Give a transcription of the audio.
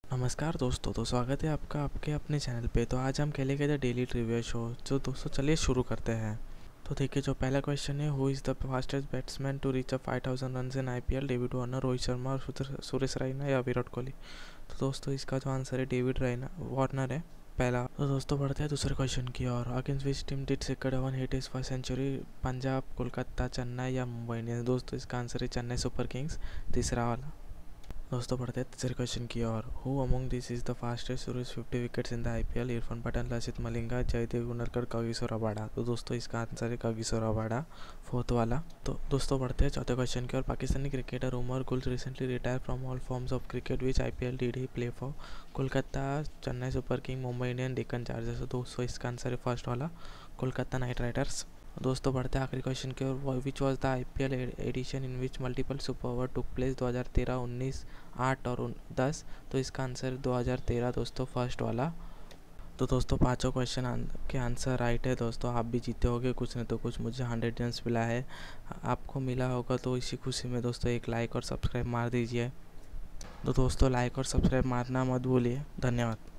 नमस्कार दोस्तों, तो स्वागत है आपका आपके अपने चैनल पे। तो आज हम खेलेंगे द डेली ट्रिविया शो। जो दोस्तों चलिए शुरू करते हैं। तो देखिए, जो पहला क्वेश्चन है, who is the fastest batsman to reach a 5000 run in IPL? David Warner, Rohit Sharma और सुरेश रैना या विराट कोहली? तो दोस्तों इसका जो आंसर है डेविड रैना वार्नर है पहला। तो दोस्तों बढ़ते हैं दूसरे क्वेश्चन की ओर। Against which team did Shikhar Dhawan hit his first century? Punjab, Kolkata, Chennai या मुंबई इंडियंस? दोस्तों इसका आंसर है चेन्नई सुपर किंग्स, तीसरा वाला। दोस्तों बढ़ते हैं तीसरे क्वेश्चन की ओर। Who among this is the fastest to reach 50 wickets in the IPL? Irfan Pathan, Lasith Malinga, Jaydev Unadkat, Kagiso Rabada? तो दोस्तों इसका आंसर है कागिसो रबाडा, फोर्थ वाला। तो दोस्तों बढ़ते हैं चौथे क्वेश्चन की ओर। Pakistani cricketer Umar Gul recently retire from all forms of cricket. Which IPL did he play for? Kolkata, Chennai super king, Mumbai Indian, Deccan chargers? तो दोस्तों इसका आंसर है फर्स्ट वाला, कोलकाता नाइट राइडर्स। दोस्तों बढ़ते हैं आखिरी क्वेश्चन की ओर। Which was the IPL edition in which multiple super over took place? 2013, 19, 8 और 10? तो इसका आंसर 2013 दोस्तों, फर्स्ट वाला। तो दोस्तों पांचों क्वेश्चन के आंसर राइट है दोस्तों। आप भी जीते होगे कुछ नहीं तो कुछ। मुझे 100 रन्स मिला है, आपको मिला होगा तो इसी खुशी में दोस्तों एक लाइक और सब्सक्राइब मार दीजिए। तो दोस्तों लाइक और सब्सक्राइब मारना मत भूलिए। धन्यवाद।